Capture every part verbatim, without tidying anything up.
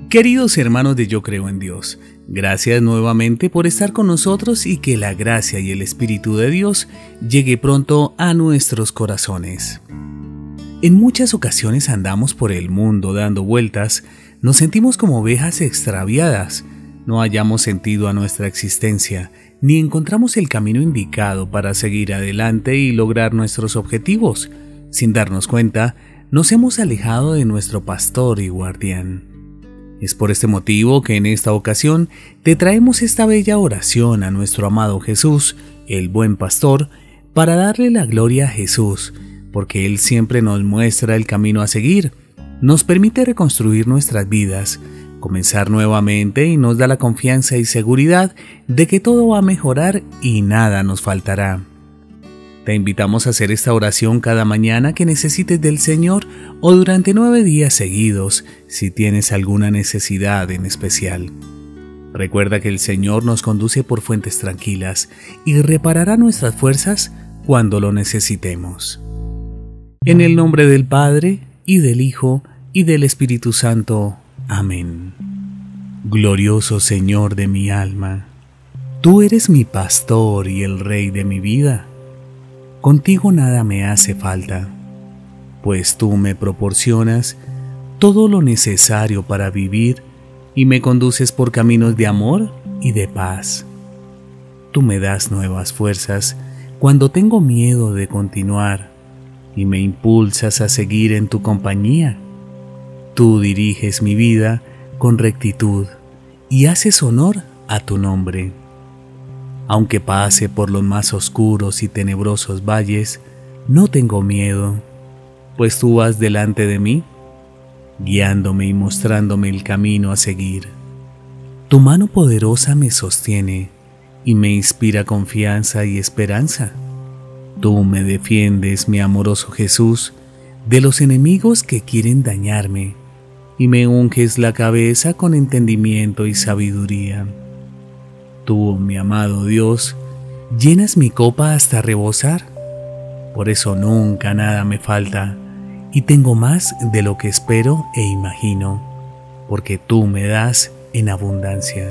Queridos hermanos de Yo Creo en Dios, gracias nuevamente por estar con nosotros y que la gracia y el Espíritu de Dios llegue pronto a nuestros corazones. En muchas ocasiones andamos por el mundo dando vueltas, nos sentimos como ovejas extraviadas, no hallamos sentido a nuestra existencia, ni encontramos el camino indicado para seguir adelante y lograr nuestros objetivos. Sin darnos cuenta, nos hemos alejado de nuestro pastor y guardián. Es por este motivo que en esta ocasión te traemos esta bella oración a nuestro amado Jesús, el buen pastor, para darle la gloria a Jesús, porque Él siempre nos muestra el camino a seguir, nos permite reconstruir nuestras vidas, comenzar nuevamente y nos da la confianza y seguridad de que todo va a mejorar y nada nos faltará. Te invitamos a hacer esta oración cada mañana que necesites del Señor o durante nueve días seguidos si tienes alguna necesidad en especial. Recuerda que el Señor nos conduce por fuentes tranquilas y reparará nuestras fuerzas cuando lo necesitemos. En el nombre del Padre, y del Hijo, y del Espíritu Santo. Amén. Glorioso Señor de mi alma, tú eres mi pastor y el Rey de mi vida. Contigo nada me hace falta, pues tú me proporcionas todo lo necesario para vivir y me conduces por caminos de amor y de paz. Tú me das nuevas fuerzas cuando tengo miedo de continuar y me impulsas a seguir en tu compañía. Tú diriges mi vida con rectitud y haces honor a tu nombre. Aunque pase por los más oscuros y tenebrosos valles, no tengo miedo, pues tú vas delante de mí, guiándome y mostrándome el camino a seguir. Tu mano poderosa me sostiene y me inspira confianza y esperanza. Tú me defiendes, mi amoroso Jesús, de los enemigos que quieren dañarme, y me unges la cabeza con entendimiento y sabiduría. Tú, mi amado Dios, llenas mi copa hasta rebosar. Por eso nunca nada me falta, y tengo más de lo que espero e imagino, porque tú me das en abundancia.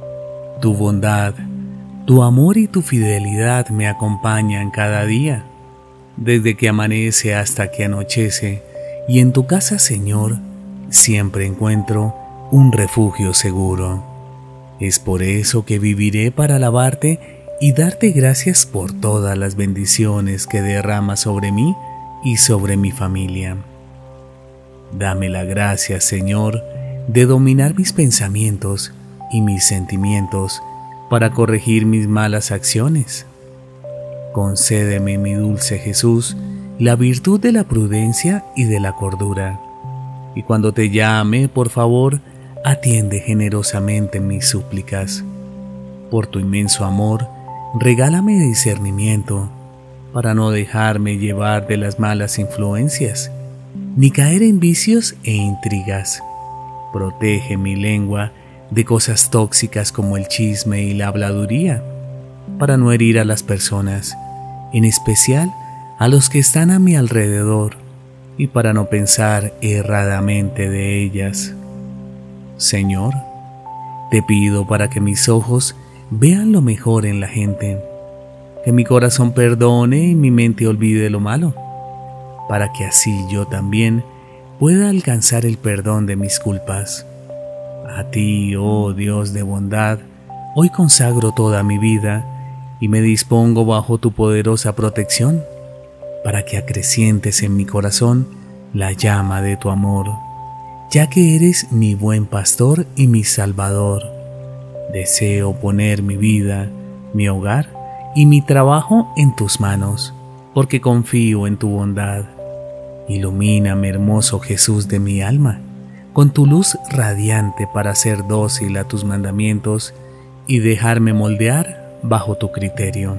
Tu bondad, tu amor y tu fidelidad me acompañan cada día, desde que amanece hasta que anochece, y en tu casa, Señor, siempre encuentro un refugio seguro. Es por eso que viviré para alabarte y darte gracias por todas las bendiciones que derramas sobre mí y sobre mi familia. Dame la gracia, Señor, de dominar mis pensamientos y mis sentimientos para corregir mis malas acciones. Concédeme, mi dulce Jesús, la virtud de la prudencia y de la cordura. Y cuando te llame, por favor, atiende generosamente mis súplicas. Por tu inmenso amor, regálame discernimiento para no dejarme llevar de las malas influencias, ni caer en vicios e intrigas. Protege mi lengua de cosas tóxicas como el chisme y la habladuría, para no herir a las personas, en especial a los que están a mi alrededor, y para no pensar erradamente de ellas. Señor, te pido para que mis ojos vean lo mejor en la gente, que mi corazón perdone y mi mente olvide lo malo, para que así yo también pueda alcanzar el perdón de mis culpas. A ti, oh Dios de bondad, hoy consagro toda mi vida y me dispongo bajo tu poderosa protección, para que acrecientes en mi corazón la llama de tu amor, ya que eres mi buen pastor y mi salvador. Deseo poner mi vida, mi hogar y mi trabajo en tus manos, porque confío en tu bondad. Ilumíname, hermoso Jesús de mi alma, con tu luz radiante para ser dócil a tus mandamientos y dejarme moldear bajo tu criterio.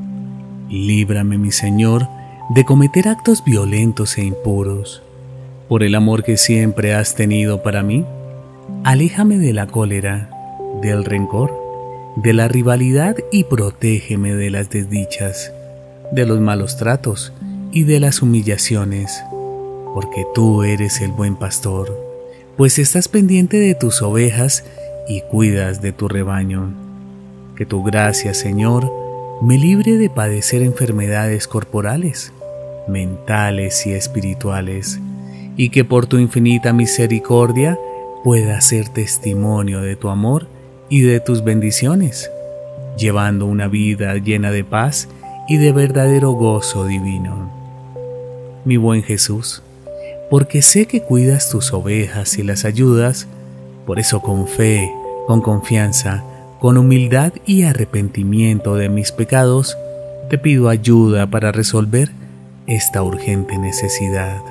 Líbrame, mi Señor, de cometer actos violentos e impuros. Por el amor que siempre has tenido para mí, aléjame de la cólera, del rencor, de la rivalidad y protégeme de las desdichas, de los malos tratos y de las humillaciones, porque tú eres el buen pastor, pues estás pendiente de tus ovejas y cuidas de tu rebaño. Que tu gracia, Señor, me libre de padecer enfermedades corporales, mentales y espirituales, y que por tu infinita misericordia pueda ser testimonio de tu amor y de tus bendiciones, llevando una vida llena de paz y de verdadero gozo divino. Mi buen Jesús, porque sé que cuidas tus ovejas y las ayudas, por eso con fe, con confianza, con humildad y arrepentimiento de mis pecados, te pido ayuda para resolver esta urgente necesidad.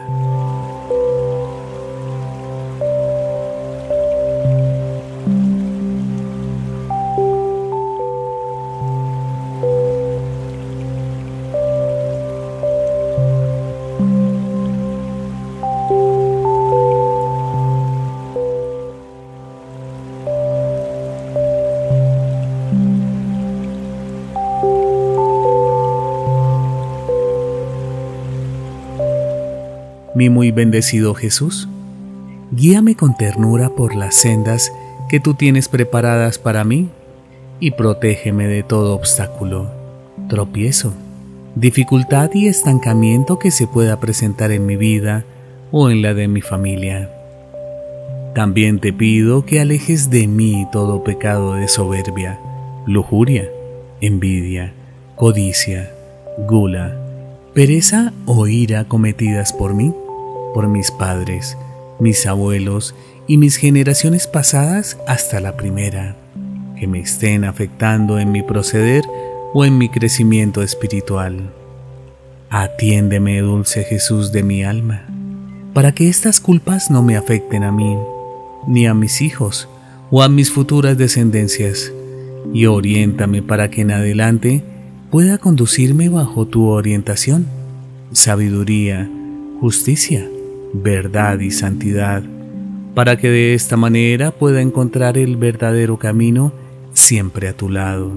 Mi muy bendecido Jesús, guíame con ternura por las sendas que tú tienes preparadas para mí y protégeme de todo obstáculo, tropiezo, dificultad y estancamiento que se pueda presentar en mi vida o en la de mi familia. También te pido que alejes de mí todo pecado de soberbia, lujuria, envidia, codicia, gula, pereza o ira cometidas por mí, por mis padres, mis abuelos y mis generaciones pasadas hasta la primera, que me estén afectando en mi proceder o en mi crecimiento espiritual. Atiéndeme, dulce Jesús de mi alma, para que estas culpas no me afecten a mí, ni a mis hijos o a mis futuras descendencias, y oriéntame para que en adelante pueda conducirme bajo tu orientación, sabiduría, justicia, verdad y santidad, para que de esta manera pueda encontrar el verdadero camino siempre a tu lado.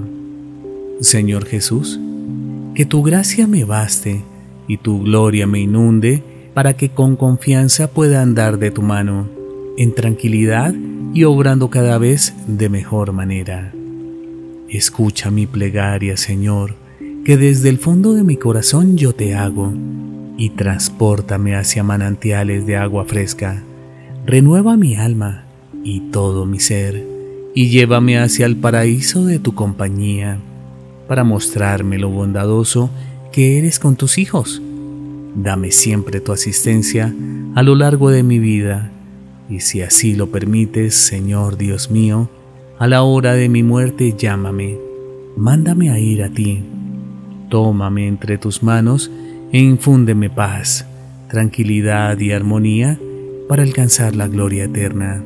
Señor Jesús, que tu gracia me baste y tu gloria me inunde para que con confianza pueda andar de tu mano, en tranquilidad y obrando cada vez de mejor manera. Escucha mi plegaria, Señor, que desde el fondo de mi corazón yo te hago, y transpórtame hacia manantiales de agua fresca. Renueva mi alma y todo mi ser, y llévame hacia el paraíso de tu compañía, para mostrarme lo bondadoso que eres con tus hijos. Dame siempre tu asistencia a lo largo de mi vida, y si así lo permites, Señor Dios mío, a la hora de mi muerte llámame, mándame a ir a ti. Tómame entre tus manos e infúndeme paz, tranquilidad y armonía para alcanzar la gloria eterna.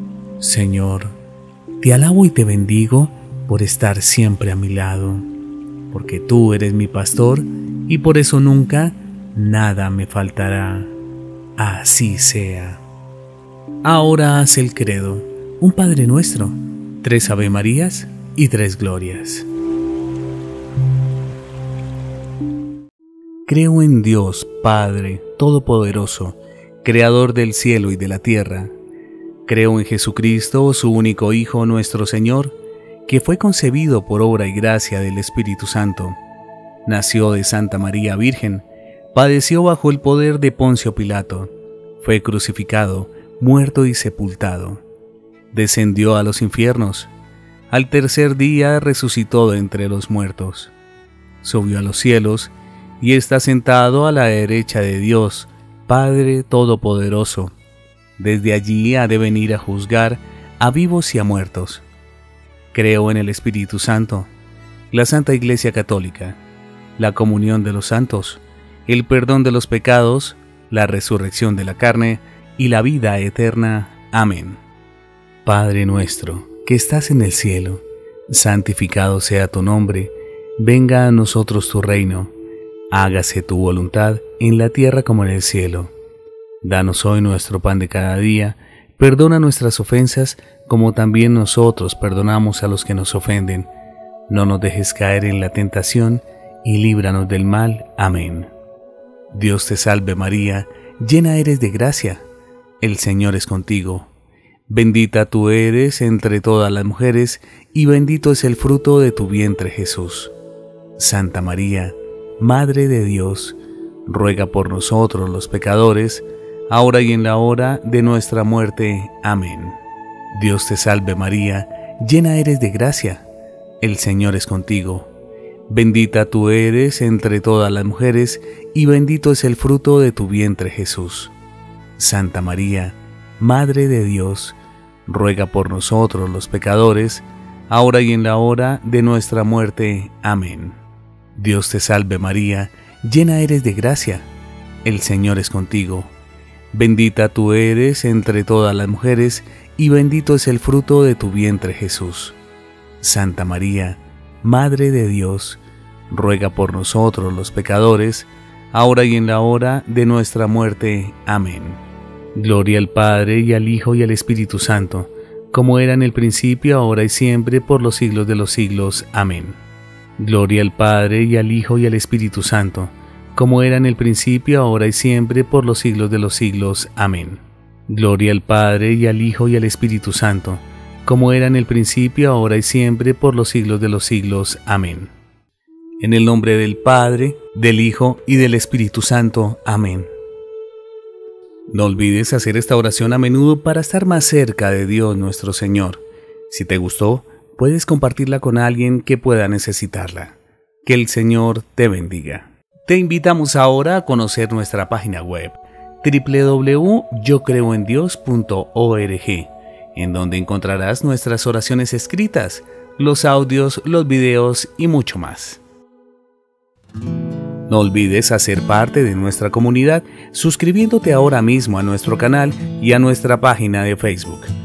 Señor, te alabo y te bendigo por estar siempre a mi lado, porque tú eres mi pastor y por eso nunca nada me faltará. Así sea. Ahora haz el credo, un Padre Nuestro, tres Ave Marías y tres Glorias. Creo en Dios, Padre Todopoderoso, Creador del cielo y de la tierra. Creo en Jesucristo, su único Hijo, nuestro Señor, que fue concebido por obra y gracia del Espíritu Santo. Nació de Santa María Virgen, padeció bajo el poder de Poncio Pilato, fue crucificado, muerto y sepultado. Descendió a los infiernos. Al tercer día resucitó de entre los muertos. Subió a los cielos y está sentado a la derecha de Dios, Padre Todopoderoso. Desde allí ha de venir a juzgar a vivos y a muertos. Creo en el Espíritu Santo, la Santa Iglesia Católica, la comunión de los santos, el perdón de los pecados, la resurrección de la carne y la vida eterna. Amén. Padre nuestro, que estás en el cielo, santificado sea tu nombre, venga a nosotros tu reino, hágase tu voluntad en la tierra como en el cielo. Danos hoy nuestro pan de cada día, perdona nuestras ofensas como también nosotros perdonamos a los que nos ofenden. No nos dejes caer en la tentación y líbranos del mal. Amén. Dios te salve María, llena eres de gracia, el Señor es contigo. Bendita tú eres entre todas las mujeres, y bendito es el fruto de tu vientre, Jesús. Santa María, Madre de Dios, ruega por nosotros los pecadores, ahora y en la hora de nuestra muerte. Amén. Dios te salve María, llena eres de gracia, el Señor es contigo. Bendita tú eres entre todas las mujeres, y bendito es el fruto de tu vientre, Jesús. Santa María, Madre de Dios, ruega por nosotros los pecadores, ahora y en la hora de nuestra muerte. Amén. Dios te salve María, llena eres de gracia, el Señor es contigo. Bendita tú eres entre todas las mujeres, y bendito es el fruto de tu vientre, Jesús. Santa María, Madre de Dios, ruega por nosotros los pecadores, ahora y en la hora de nuestra muerte. Amén. Gloria al Padre, y al Hijo, y al Espíritu Santo, como era en el principio, ahora y siempre, por los siglos de los siglos. Amén. Gloria al Padre, y al Hijo, y al Espíritu Santo, como era en el principio, ahora y siempre, por los siglos de los siglos. Amén. Gloria al Padre, y al Hijo, y al Espíritu Santo, como era en el principio, ahora y siempre, por los siglos de los siglos. Amén. En el nombre del Padre, del Hijo y del Espíritu Santo. Amén. No olvides hacer esta oración a menudo para estar más cerca de Dios nuestro Señor. Si te gustó, puedes compartirla con alguien que pueda necesitarla. Que el Señor te bendiga. Te invitamos ahora a conocer nuestra página web doble u doble u doble u punto yo creo en dios punto org, en donde encontrarás nuestras oraciones escritas, los audios, los videos y mucho más. No olvides hacer parte de nuestra comunidad suscribiéndote ahora mismo a nuestro canal y a nuestra página de Facebook.